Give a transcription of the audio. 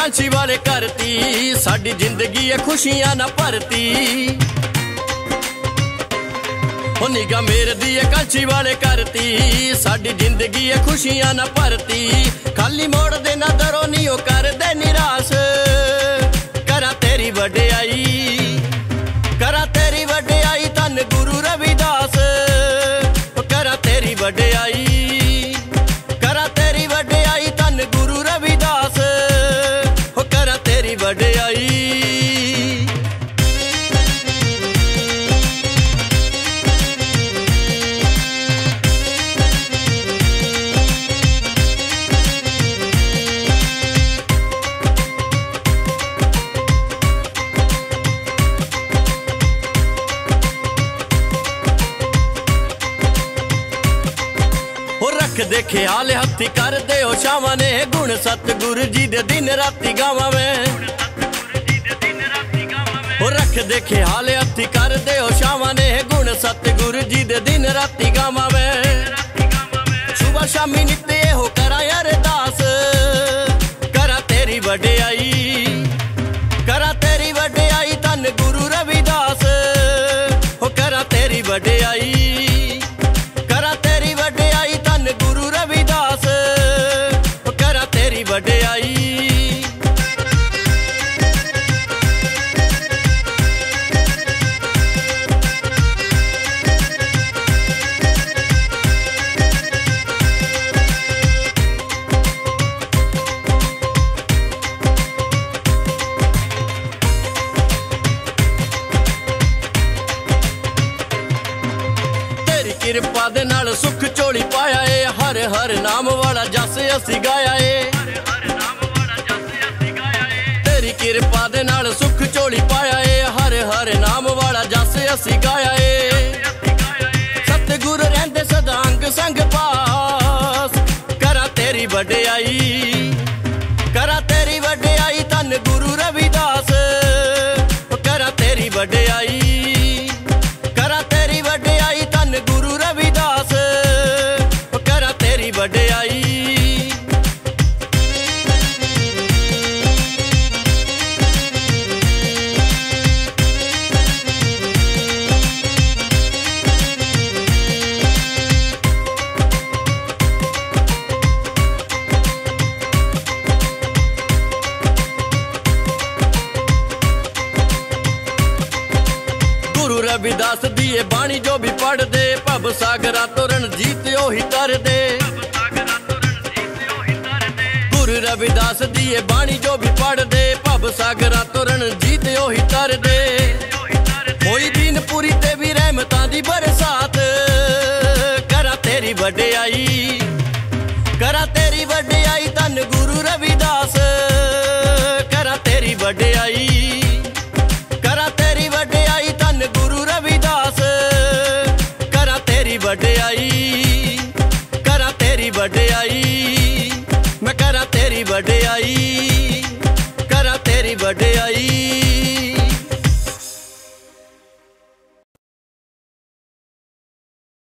कांची वाले करती, साडी जिंदगी है खुशियां ना भरती। ओ निगाह मेरे दी कांची वाले करती, साडी जिंदगी है खुशियां ना भरती। खाली मोड़ दे ना दरो नी ओ कर दे निराश, करा तेरी वड्याई, करा तेरी वड्याई धन गुरु रविदास। करा तेरी वड्याई, करा तेरी वड्याई धन गुरु रविदास। करा तेरी वड्याई। रख दे ख्याल हथी कर दे ओ शावां ने, गुण सतगुरु जी दे दिन राती गावां में। ओ रख दे ख्याल हथी कर दे ओ शावां ने, गुण सतगुरु जी दे दिन राती गावां में। सुबह शामी नित्य हो करा अरदास, करा तेरी वड्याई, करा तेरी वड्याई धन गुरु रविदास। हो करा तेरी वड्याई, करा तेरी वड्याई धन गुरु रविदास। करा तेरी वड्याई। किरपा दे नाल सुख झोली पाया है, हर हर नाम वाला जस असी गाया है। तेरी किरपा दे नाल सुख झोली पाया है, हर हर नाम वाला जस असी गाया है। सतगुरु रहंदे सदा अंग संग पास, करा तेरी वड्याई, करा तेरी वड्याई धन गुरु रविदास। करा तेरी वड्याई, करा तेरी वड्याई धन गुरु रविदास। करा तेरी वड्याई। गुरु रविदास दिए बाणी जो भी पढ़ दे, भव सागरा तो रणजीत ओही तर दे। गुरु रविदास दिए बाणी जो भी पढ़ दे, भव सागरा तो रणजीत ओही तर दे। होई दीन पूरी ते भी रहमतां दी बरसात, करा तेरी वड्याई, करा तेरी वड्याई धन गुरु रविदास। करा तेरी वड्याई, करा तेरी वड्याई धन गुरु रविदास। करा तेरी वड्याई, करा तेरी वड्याई, मैं करा तेरी वड्याई, करा तेरी वड्याई।